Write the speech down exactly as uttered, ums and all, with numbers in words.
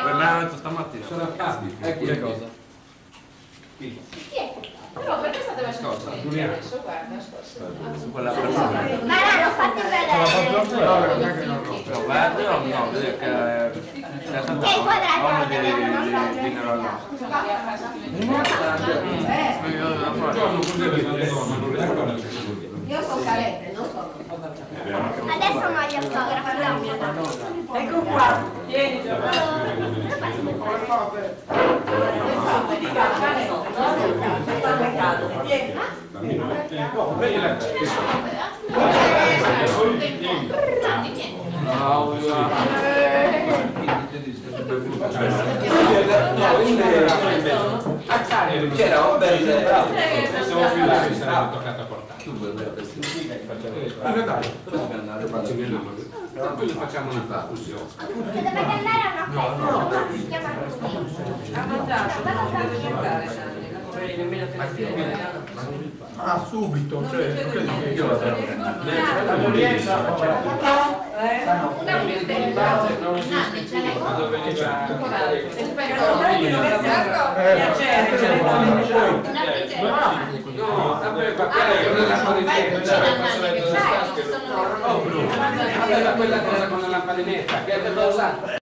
me l'hanno detto stamattina. Sono accatti. Che cosa? Chi è? No, perché state facendo silenzio adesso? Guarda, Su quella persona. Ma no, l'ho fatto vedere. No, non è che non lo so. Guarda, no, no, vedi che è stato Che quadrato uomo la di dinero al nostro. Io sono Calette, non so. Adesso voglio autografo. Ecco qua, tieni C'era un bel bravo. Siamo filati, sarebbe toccato a portare. Tu vuoi vedere questo? Allora dai, poi facciamo una discussione. Se dovete andare a una festa, si chiama così. ha mandato, non deve giocare Gianni, non vorrei nemmeno tenere. Ah, subito, cioè, non credo che io Una Non esiste più quando veniva no, aveva quella cosa con la lampadinetta che aveva usato.